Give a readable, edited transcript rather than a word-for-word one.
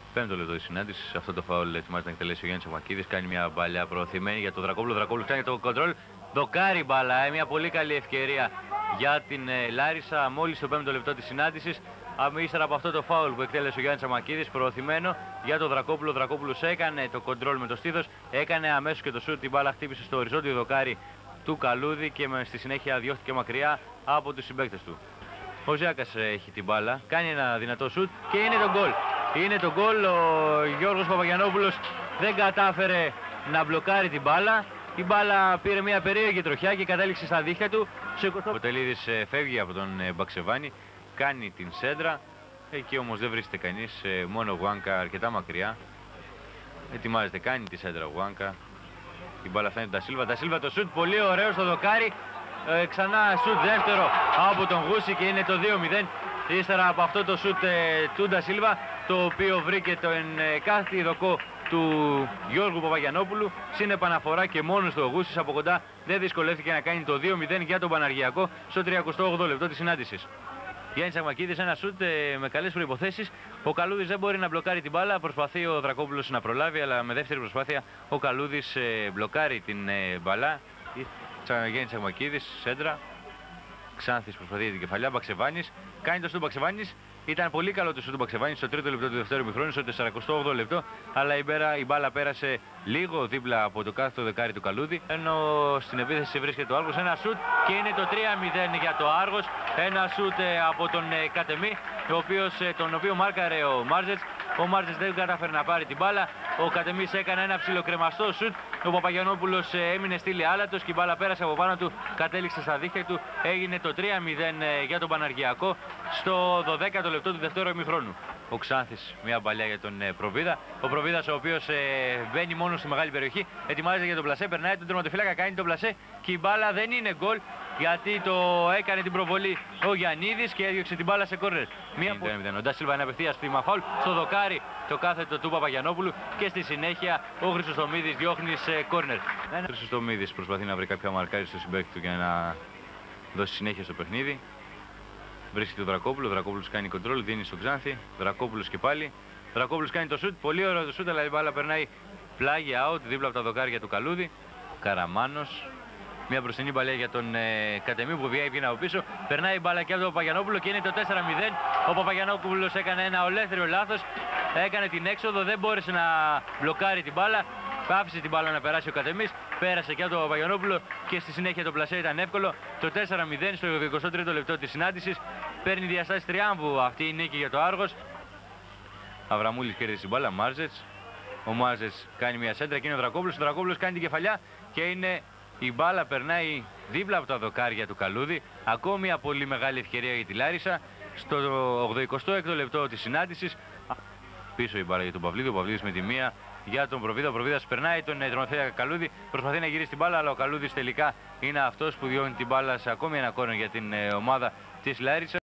Πέμπτο λεπτό τη συνάντηση. Σε αυτό το φάουλ ετοιμάζεται να εκτελέσει ο Γιάννης Αμακίδης. Κάνει μια παλιά προωθημένη για τον Δρακόπουλο. Δρακόπουλο κάνει το κοντρόλ. Δοκάρι μπάλα. Μια πολύ καλή ευκαιρία για την Λάρισα. Μόλις το πέμπτο λεπτό τη συνάντηση. Ύστερα από αυτό το φάουλ που εκτέλεσε ο Γιάννης Αμακίδης, προωθημένο για τον Δρακόπουλο. Ο Δρακόπουλος έκανε το κοντρόλ με το στήθος. Έκανε αμέσως και το σουτ. Την μπάλα χτύπησε στο οριζόντιο δοκάρι του Καλούδη και στη συνέχεια διώχθηκε μακριά από τους συμπαίκτες του. Ο Ζιάκας έχει την μπάλα, κάνει ένα δυνατό σουτ και είναι το γκολ. Είναι το γκολ. Ο Γιώργος Παπαγιαννόπουλος δεν κατάφερε να μπλοκάρει την μπάλα. Η μπάλα πήρε μια περίεργη τροχιά και κατέληξε στα δίχτυα του. Ο Τελίδης φεύγει από τον Μπαξεβάνη, κάνει την σέντρα. Εκεί όμως δεν βρίσκεται κανείς, μόνο ο Γουάνκα αρκετά μακριά. Ετοιμάζεται, κάνει τη σέντρα ο Γουάνκα. Η μπάλα φτάνει τον Ντασίλβα. Ντασίλβα το σουτ, πολύ ωραίο στο δοκάρι. Ξανά σουτ δεύτερο από τον Γούση και είναι το 2-0. Ύστερα από αυτό το σουτ του Ντασίλβα, το οποίο βρήκε τον κάθε δοκό του Γιώργου Παπαγιαννόπουλου. Συν επαναφορά και μόνος του ο Γούσης από κοντά δεν δυσκολεύτηκε να κάνει το 2-0 για τον Παναργιακό στο 38ο λεπτό της συνάντησης. Γιάννης Αμακίδης, ένα σουτ με καλές προϋποθέσεις. Ο Καλούδης δεν μπορεί να μπλοκάρει την μπάλα. Προσπαθεί ο Δρακόπουλος να προλάβει, αλλά με δεύτερη προσπάθεια ο Καλούδης μπλοκάρει την μπάλα. Γιάννης Αμακίδης, σέντρα. Ξάνθης προσπαθεί για την κεφαλιά. Μπαξεβάνης κάνει το σουτ του Μπαξεβάνης. Ήταν πολύ καλό το σουτ του Μπαξεβάνης στο τρίτο λεπτό του δεύτερου ημιχρόνου, στο 48ο λεπτό. Αλλά η μπάλα πέρασε λίγο δίπλα από το κάθετο δεκάρι του Καλούδη. Ενώ στην επίθεση βρίσκεται ο Άργος. Ένα σουτ και είναι το 3-0 για το Άργος. Ένα σουτ από τον Κατεμή, τον οποίο μάρκαρε ο Μάρζετς. Ο Μάρζετς δεν κατάφερε να πάρει την μπάλα. Ο Κατεμής έκανε ένα ψιλοκρεμαστό σουτ. Ο Παπαγιαννόπουλος έμεινε στήλη άλατος και η μπάλα πέρασε από πάνω του, κατέληξε στα δίχτυα του. Έγινε το 3-0 για τον Παναργιακό στο 12ο λεπτό του δεύτερου ημιχρόνου. Ο Ξάνθης, μια παλιά για τον Προβίδα. Ο Προβίδας, ο οποίος μπαίνει μόνο στη μεγάλη περιοχή, ετοιμάζεται για τον πλασέ, περνάει τον τερματοφύλακα, κάνει τον πλασέ και η μπάλα δεν είναι γκολ, γιατί το έκανε την προβολή ο Γιαννίδης και έδιωξε την μπάλα σε κόρνερ. Ο Ντασίλβα είναι απευθείας στη μαφάουλ στο δοκάρι το κάθετο του Παπαγιαννόπουλου και στη συνέχεια ο Χρυσοστομίδης διώχνει σε κόρνερ. Ο Χρυσοστομίδης προσπαθεί να βρει κάποια μαρκάρι στο συμπαίκτη του για να δώσει συνέχεια στο παιχνίδι. Βρίσκεται τον Δρακόπουλο, ο Δρακόπουλος κάνει κοντρόλ, δίνει στον Ξάνθη, Δρακόπουλος και πάλι. Δρακόπουλος κάνει το σουτ, πολύ ωραίο το σουτ, αλλά η μπάλα περνάει πλάγι out δίπλα από τα δοκάρια του Καλούδη. Καραμάνος, μια μπροστινή παλιά για τον Κατεμή που βγαίνει από πίσω. Περνάει η μπάλα και από τον Παπαγιαννόπουλο και είναι το 4-0. Ο Παπαγιαννόπουλος έκανε ένα ολέθριο λάθος, έκανε την έξοδο, δεν μπόρεσε να μπλοκάρει την μπάλα. Άφησε την μπάλα να περάσει ο Κατεμής, πέρασε και από τον Παπαγιαννόπουλο και στη συνέχεια το πλασέ ήταν εύκολο. Το 4-0 στο 23ο λεπτό της συνάντησης παίρνει διαστάσεις τριάμβου αυτή η νίκη για το Άργος. Αβραμούλης κέρδισε την μπάλα, Μάρζετς. Ο Μάρζετς κάνει μια σέντρα και είναι ο Δρακόπουλος. Ο Δρακόπουλος κάνει την κεφαλιά και η μπάλα περνάει δίπλα από τα δοκάρια του Καλούδη. Ακόμη μια πολύ μεγάλη ευκαιρία για τη Λάρισα στο 86ο λεπτό της συνάντησης. Πίσω η μπάλα για τον Παυλίδη, ο Παυλίδης με τη μία για τον Προβίδα. Ο Προβίδας περνάει τον τερματοφύλακα Καλούδη, προσπαθεί να γυρίσει την μπάλα, αλλά ο Καλούδης τελικά είναι αυτός που διώνει την μπάλα σε ακόμη ένα κόρνερ για την ομάδα της Λάρισα.